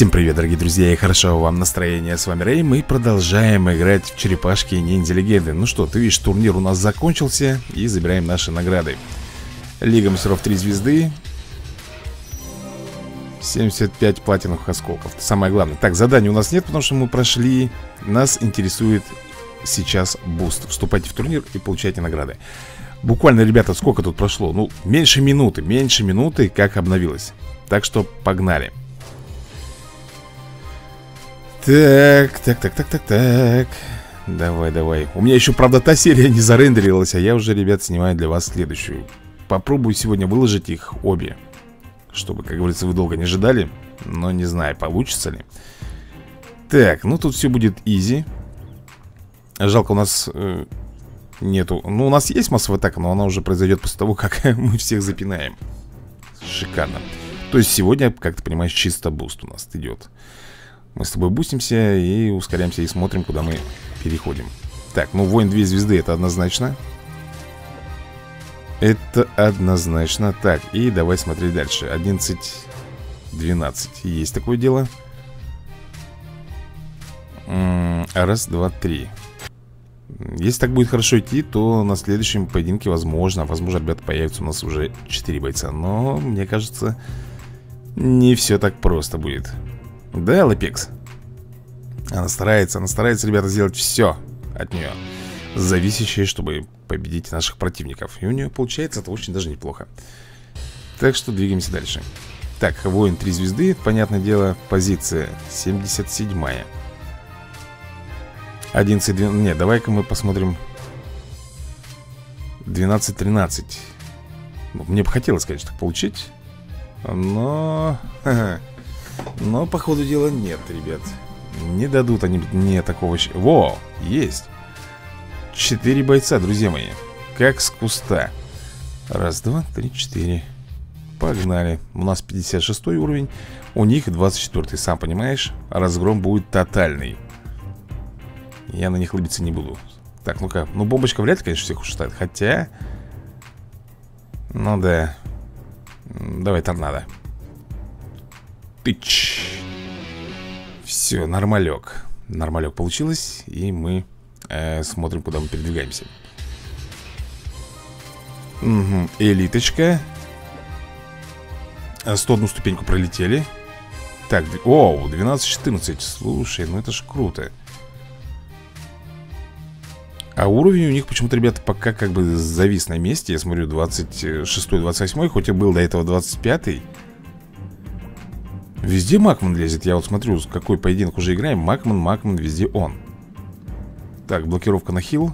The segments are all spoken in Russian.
Всем привет, дорогие друзья, и хорошего вам настроения. С вами Рэй, мы продолжаем играть в черепашки ниндзя легенды. Ну что, ты видишь, турнир у нас закончился, и забираем наши награды. Лига мастеров 3 звезды, 75 платиновых осколков. Это самое главное. Так, заданий у нас нет, потому что мы прошли. Нас интересует сейчас буст. Вступайте в турнир и получайте награды. Буквально, ребята, сколько тут прошло? Ну, меньше минуты, как обновилось. Так что погнали. Так. Давай. У меня еще, правда, та серия не зарендерилась, а я уже, ребят, снимаю для вас следующую. Попробую сегодня выложить их обе, чтобы, как говорится, вы долго не ожидали. Но не знаю, получится ли. Так, ну тут все будет изи. Жалко, у нас нету. Ну, у нас есть массовая атака, но она уже произойдет после того, как мы всех запинаем. Шикарно. То есть сегодня, как ты понимаешь, чисто буст у нас идет. Мы с тобой бустимся и ускоряемся и смотрим, куда мы переходим. Так, ну воин 2 звезды, это однозначно. Это однозначно. Так, и давай смотреть дальше. 11-12. Есть такое дело. Раз, два, три. Если так будет хорошо идти, то на следующем поединке возможно, ребята, появятся у нас уже 4 бойца. Но, мне кажется, не все так просто будет. Да, Лапекс? Она старается, ребята, сделать все от нее зависящее, чтобы победить наших противников. И у нее получается это очень даже неплохо. Так что двигаемся дальше. Так, воин 3 звезды, понятное дело, позиция 77-я. 11-12, нет, давай-ка мы посмотрим 12-13. Мне бы хотелось, конечно, получить. Но по ходу дела нет, ребят. Не дадут они мне такого. Во, есть 4 бойца, друзья мои. Как с куста. Раз, два, три, 4. Погнали. У нас 56 уровень. У них 24, сам понимаешь. Разгром будет тотальный. Я на них лыбиться не буду. Так, ну-ка. Ну, бомбочка вряд ли, конечно, всех ушатает. Хотя... Ну да. Давай, торнадо. Тыч. Все, нормалек. Нормалек получилось. И мы смотрим, куда мы передвигаемся. Угу. Элиточка. 101 ступеньку пролетели. Так, о, 12-14. Слушай, ну это ж круто. А уровень у них почему-то, ребята, пока как бы завис на месте. Я смотрю, 26-28, хоть и был до этого 25-й. Везде Макман лезет. Я вот смотрю, какой поединок уже играем. Макман, везде он. Так, блокировка на хил.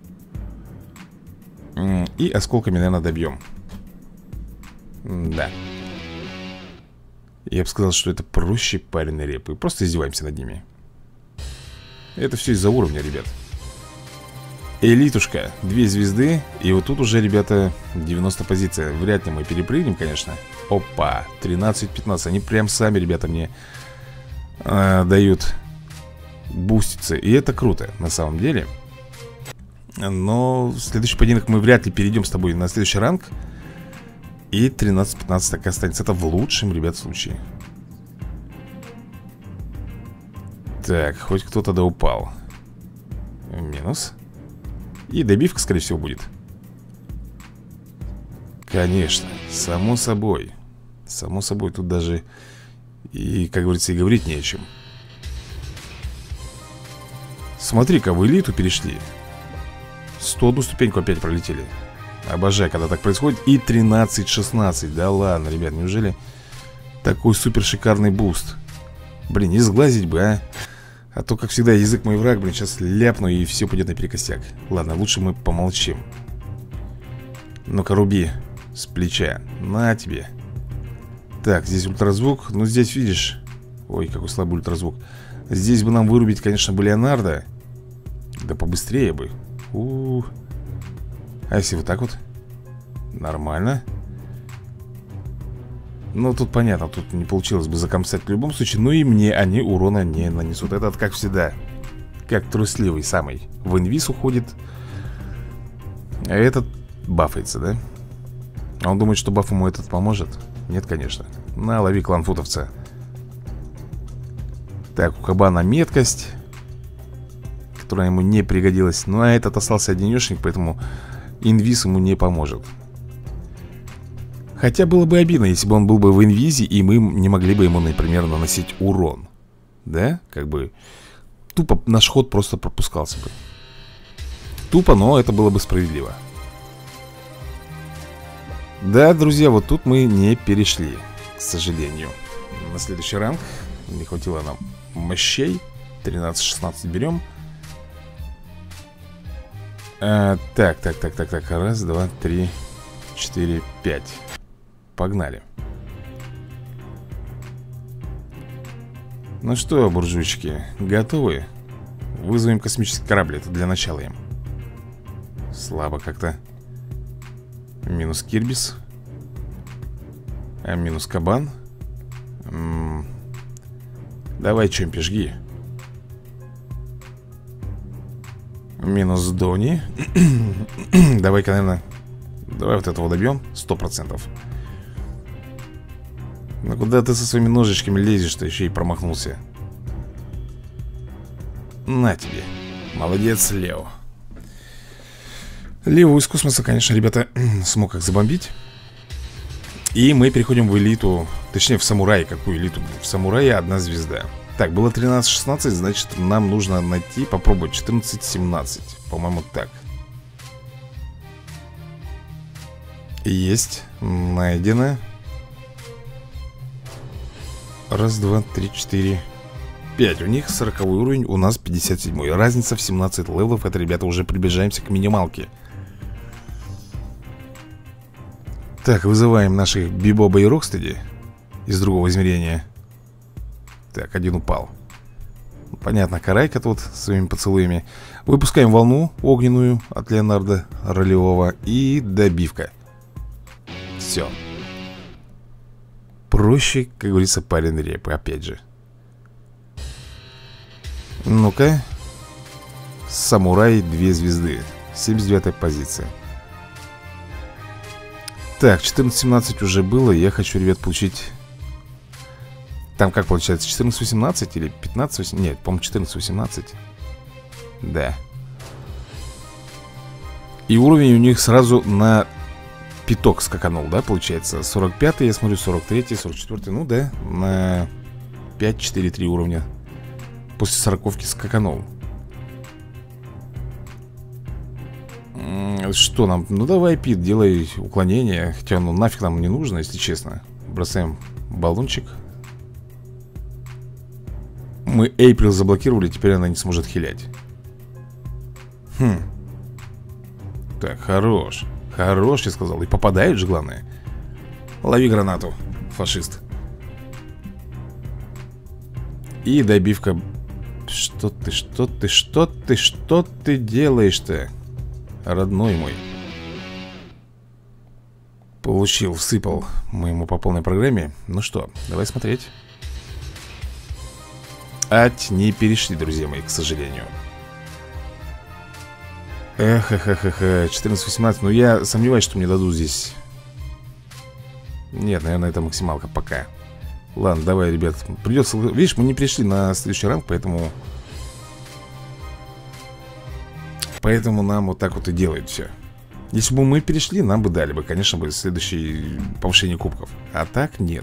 И осколками, наверное, добьем. Да. Я бы сказал, что это проще пареной репы. Просто издеваемся над ними. Это все из-за уровня, ребят. Элитушка, 2 звезды. И вот тут уже, ребята, 90 позиция. Вряд ли мы перепрыгнем, конечно. Опа, 13-15. Они прям сами, ребята, мне дают буститься. И это круто, на самом деле. Но в следующий поединок мы вряд ли перейдем с тобой на следующий ранг. И 13-15 так и останется. Это в лучшем, ребят, случае. Так, хоть кто-то да упал. Минус. И добивка, скорее всего, будет. Конечно, само собой. Само собой, тут даже и, как говорится, и говорить не о чем. Смотри-ка, в элиту перешли. 101 ступеньку опять пролетели. Обожаю, когда так происходит. И 13-16. Да ладно, ребят, неужели такой супер шикарный буст? Блин, не сглазить бы, а. А то, как всегда, язык мой враг, блин, сейчас ляпну и все пойдет наперекосяк. Ладно, лучше мы помолчим. Ну-ка, руби с плеча. На тебе. Так, здесь ультразвук. Ну, здесь, видишь. Ой, какой слабый ультразвук. Здесь бы нам вырубить, конечно, бы Леонардо. Да побыстрее бы. А если вот так вот? Нормально. Ну, тут понятно, тут не получилось бы закомсать в любом случае. Но и мне они урона не нанесут. Этот, как всегда, как трусливый самый, в инвиз уходит. А этот бафается, да? А он думает, что баф ему этот поможет? Нет, конечно. На, лови кланфутовца. Так, у кабана меткость, которая ему не пригодилась. Ну, а этот остался одинешник, поэтому инвиз ему не поможет. Хотя было бы обидно, если бы он был бы в инвизе, и мы не могли бы ему, например, наносить урон. Да? Как бы тупо наш ход просто пропускался бы. Тупо, но это было бы справедливо. Да, друзья, вот тут мы не перешли, к сожалению. На следующий ранг не хватило нам мощей. 13-16 берем. Так. Раз, два, три, 4, 5. Погнали. Ну что, буржуйчики, готовы? Вызовем космический корабль, это для начала им. Слабо как-то. Минус Кирбис. Минус Кабан. Давай, Чемпи, жги. Минус Дони. Давай-ка, наверное, давай вот этого добьем. 100%. Ну куда ты со своими ножичками лезешь-то? Еще и промахнулся. На тебе. Молодец, Лео. Лео из космоса, конечно, ребята, смог их забомбить. И мы переходим в элиту. Точнее, в самурай. Какую элиту? В самурае 1 звезда. Так, было 13-16, значит, нам нужно найти, попробовать 14-17. По-моему, так. Есть. Найдено. Раз, два, три, 4, 5. У них 40 уровень, у нас 57. Разница в 17 левелов. Это, ребята, уже приближаемся к минималке. Так, вызываем наших Бибоба и Рокстеди из другого измерения. Так, один упал. Понятно, Карайка тут своими поцелуями. Выпускаем волну огненную от Леонардо Ролевого. И добивка. Все. Проще, как говорится, парень репы. Опять же. Ну-ка. Самурай 2 звезды. 79-я позиция. Так, 14-17 уже было. Я хочу, ребят, получить... Там как получается? 14-18 или 15-18? Нет, по-моему, 14-18. Да. И уровень у них сразу на пяток скаканул, да, получается? 45-й, я смотрю, 43-й, 44-й. Ну да, на 5-4-3 уровня. После 40-ки скаканул. Что нам? Ну давай, Пит, делай уклонение. Хотя ну нафиг нам не нужно, если честно. Бросаем баллончик. Мы Эйприл заблокировали, теперь она не сможет хилять. Так, хорош. Хорош, я сказал. И попадает же, главное. Лови гранату, фашист. И добивка. Что ты делаешь-то? Родной мой. Получил, всыпал. Мы ему по полной программе. Ну что, давай смотреть. Не перешли, друзья мои, к сожалению. 14-18. Ну я сомневаюсь, что мне дадут здесь. Нет, наверное, это максималка пока. Ладно, давай, ребят. Придется... Видишь, мы не пришли на следующий ранг, поэтому... Поэтому нам вот так вот и делают все. Если бы мы перешли, нам бы дали бы, конечно, бы следующее повышение кубков. А так нет.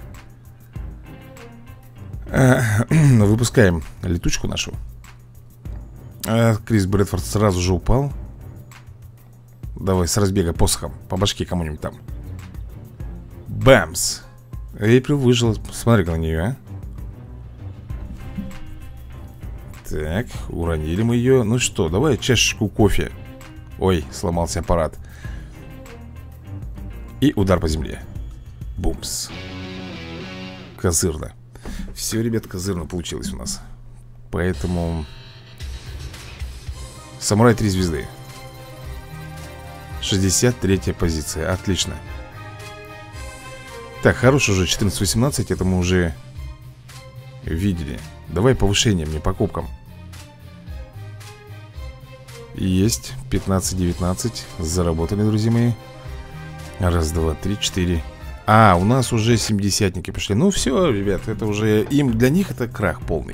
Выпускаем летучку нашу. Крис Брэдфорд сразу же упал. Давай с разбега посохом по башке кому-нибудь там. Бамс. Эйприл выжил. Смотри-ка на нее, а. Так, уронили мы ее. Ну что, давай чашечку кофе. Ой, сломался аппарат. И удар по земле. Бумс. Козырно. Все, ребят, козырно получилось у нас. Поэтому... Самурай 3 звезды. 63-я позиция. Отлично. Так, хорош уже 14-18. Это мы уже видели. Давай повышение мне по кубкам. Есть. 15-19. Заработали, друзья мои. Раз, два, три, 4, А, у нас уже 70-ники пошли. Ну все, ребят, это уже для них это крах полный.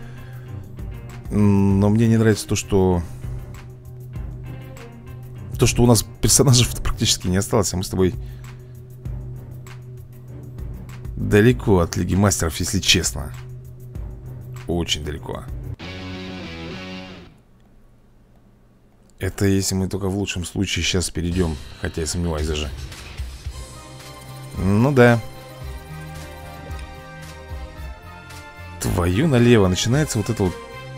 Но мне не нравится то, что у нас персонажей практически не осталось. А мы с тобой далеко от Лиги Мастеров, если честно. Очень далеко. Это если мы только в лучшем случае сейчас перейдем. Хотя я сомневаюсь даже. Ну да. Твою налево. Начинается вот это вот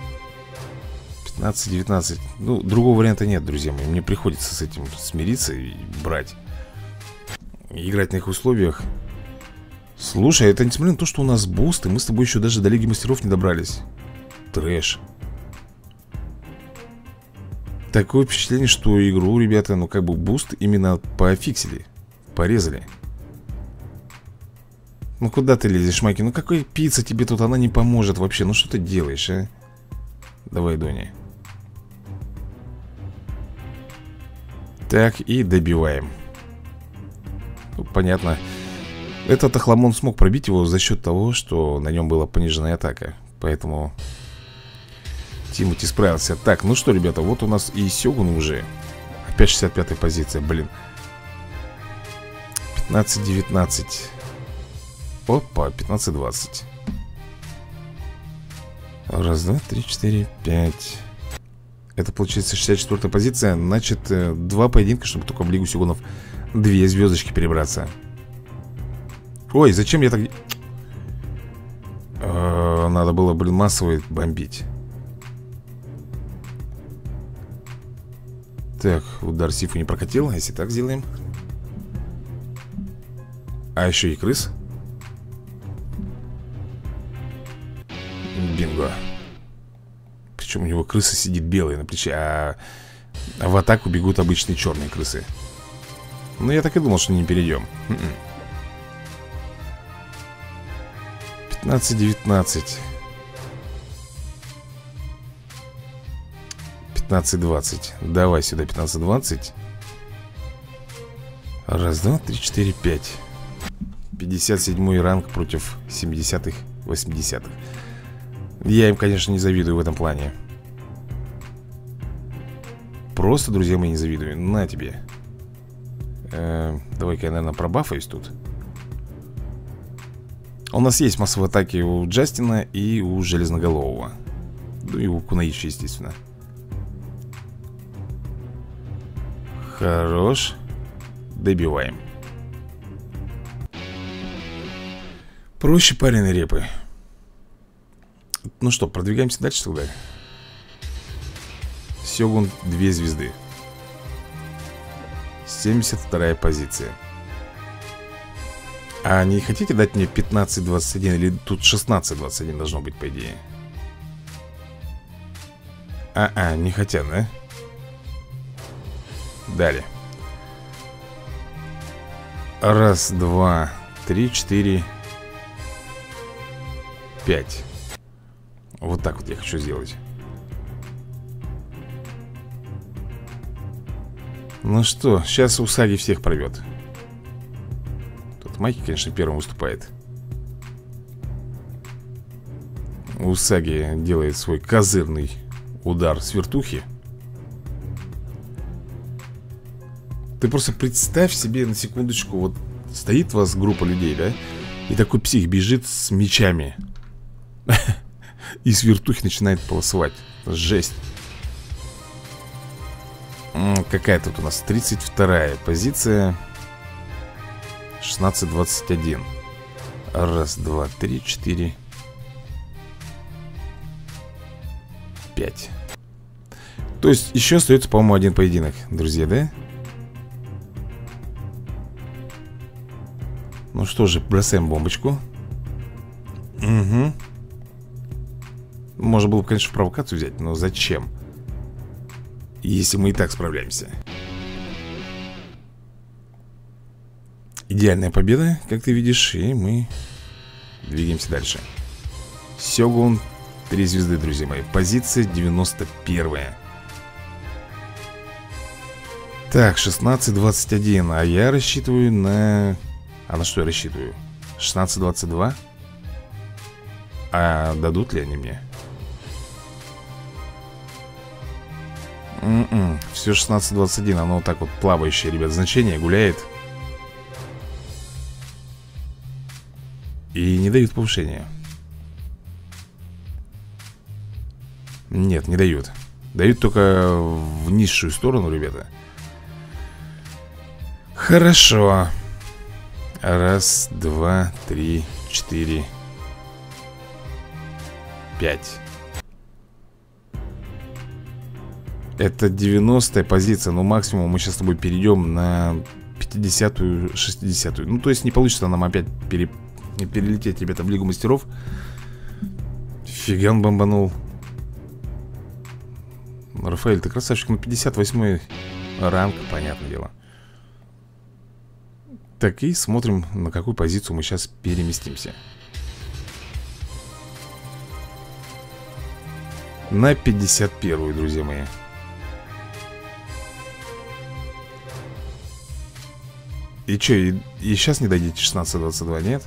15-19. Ну, другого варианта нет, друзья мои. Мне приходится с этим смириться и брать. И играть на их условиях. Слушай, это несмотря на то, что у нас буст, и мы с тобой еще даже до Лиги Мастеров не добрались. Трэш. Такое впечатление, что игру, ребята, ну как бы буст именно пофиксили. Порезали. Ну куда ты лезешь, Майки? Ну какой пицца тебе тут, она не поможет вообще. Ну что ты делаешь, а? Давай, Дони. Так, и добиваем. Ну, понятно. Этот охламон смог пробить его за счет того, что на нем была пониженная атака. Поэтому Тимоти справился. Так, ну что, ребята, вот у нас и Сёгун уже. Опять 65-я позиция, блин. 15-19. Опа, 15-20. Раз, два, три, четыре, пять. Это получается 64-я позиция. Значит, 2 поединка, чтобы только в Лигу Сёгунов 2 звездочки перебраться. Ой, зачем я так... Надо было, блин, массово бомбить. Так, удар Сифу не прокатил. Если так сделаем. А еще и крыс. Бинго. Причем у него крыса сидит белая на плече, а в атаку бегут обычные черные крысы. Ну, я так и думал, что не перейдем. 15-19. 15-20. Давай сюда 15-20. Раз, два, три, четыре, пять. 57-й ранг против 70-х, 80-х. Я им, конечно, не завидую в этом плане. Просто, друзья мои, не завидую. На тебе. Давай-ка я, наверное, пробафаюсь тут. У нас есть массовые атаки у Джастина и у Железноголового. Ну и у Кунаичи, естественно. Хорош. Добиваем. Проще пареной репы. Ну что, продвигаемся дальше тогда. Сёгун 2 звезды. 72-я позиция. А не хотите дать мне 15-21? Или тут 16-21 должно быть, по идее? Не хотят, да? Далее. Раз, два, три, четыре, 5. Вот так вот я хочу сделать. Ну что, сейчас Усаги всех порвет. Тут Майки, конечно, первым выступает. Усаги делает свой козырный удар с вертухи. Ты просто представь себе на секундочку. Вот стоит у вас группа людей, да? И такой псих бежит с мечами и с вертухи начинает полосовать. Жесть. Какая тут у нас 32-я позиция. 16-21. Раз, два, три, четыре, 5. То есть еще остается, по-моему, один поединок, друзья, да? Ну что же, бросаем бомбочку. Угу. Можно было бы, конечно, в провокацию взять, но зачем? Если мы и так справляемся. Идеальная победа, как ты видишь. И мы двигаемся дальше. Сёгун 3 звезды, друзья мои. Позиция 91-я. Так, 16-21. А я рассчитываю на А на что я рассчитываю? 16-22? А дадут ли они мне? Все 16-21. Оно вот так вот плавающее, ребят, значение гуляет. И не дают повышения. Нет, не дают. Дают только в низшую сторону, ребята. Хорошо. Раз, два, три, четыре, 5. Это 90-я позиция. Но максимум мы сейчас с тобой перейдем на 50-ю, 60-ю. Ну, то есть не получится нам опять перелететь, ребята, в Лигу Мастеров. Фига он бомбанул. Рафаэль, ты красавчик. На 58-й ранг, понятное дело. Так, и смотрим, на какую позицию мы сейчас переместимся. На 51-ю, друзья мои. И что, и сейчас не дойдете 16-22, нет?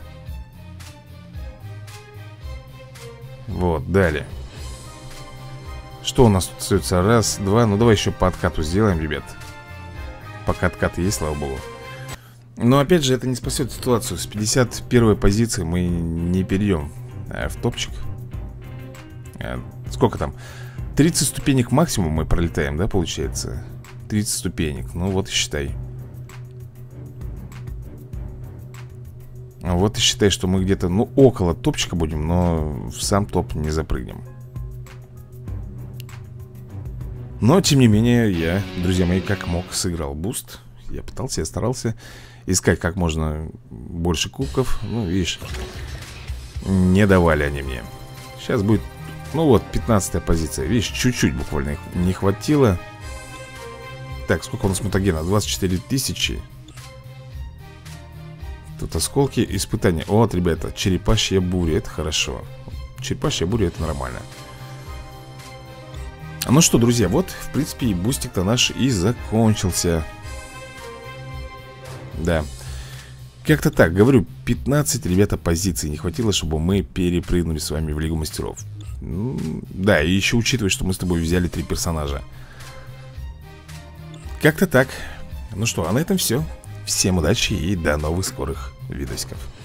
Вот, далее. Что у нас тут остается? Раз, два. Ну, давай еще по откату сделаем, ребят. Пока откат есть, слава богу. Но, опять же, это не спасет ситуацию. С 51-й позиции мы не перейдем в топчик. Сколько там? 30 ступенек максимум мы пролетаем, да, получается? 30 ступенек, ну вот и считай. Вот и считай, что мы где-то, ну, около топчика будем, но в сам топ не запрыгнем. Но, тем не менее, я, друзья мои, как мог, сыграл буст. Я пытался, я старался искать как можно больше кубков. Ну, видишь, не давали они мне. Сейчас будет, ну вот, 15-я позиция. Видишь, чуть-чуть буквально не хватило. Так, сколько у нас мутагена? 24 тысячи. Тут осколки, испытания. Вот, ребята, черепашья буря, это хорошо. Черепашья буря, это нормально. Ну что, друзья, вот, в принципе, и бустик-то наш и закончился. Да. Как-то так, говорю, 15, ребята, позиций не хватило, чтобы мы перепрыгнули с вами в Лигу Мастеров. Да, и еще учитывая, что мы с тобой взяли 3 персонажа. Как-то так. Ну что, а на этом все. Всем удачи и до новых скорых видосиков.